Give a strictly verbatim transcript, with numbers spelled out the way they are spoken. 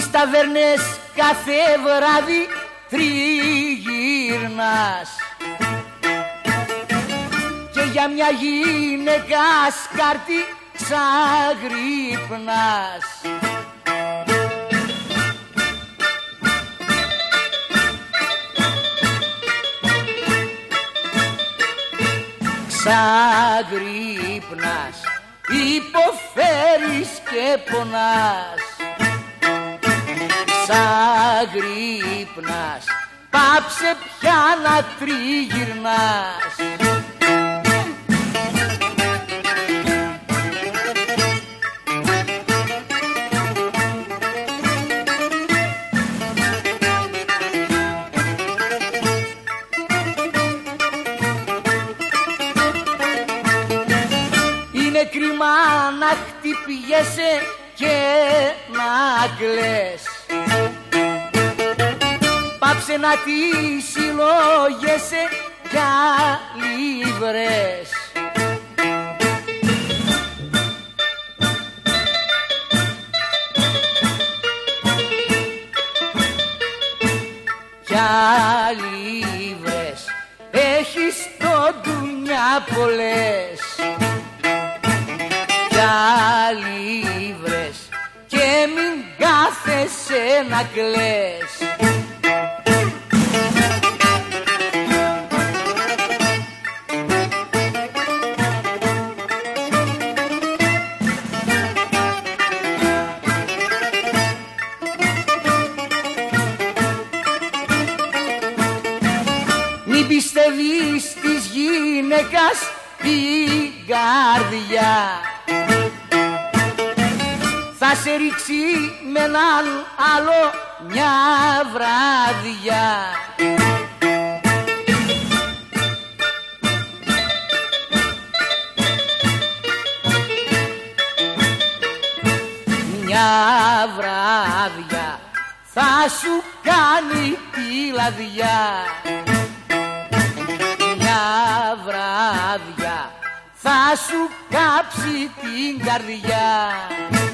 Στις ταβέρνες κάθε βράδυ τριγυρνάς και για μια γυναίκα σκάρτη ξαγρύπνας. Ξαγρύπνας, υποφέρεις και πονάς. Ξαγρύπνας, πάψε πια να τριγυρνάς. Είναι κρίμα να χτυπιέσαι και να κλαις. Πάψε να τη συλλογέσαι για λίβρες. Για λίβρες έχεις το ντουνιά πολλές. Για λίβρες και μην κάθεσαι να κλαις. Μην πιστεύεις της γυναίκας την καρδιά, θα σε ρίξει με έναν άλλο μια βράδια. Μια βράδια θα σου κάνει τη λαδιά. Μια βράδια θα σου κάψει την καρδιά.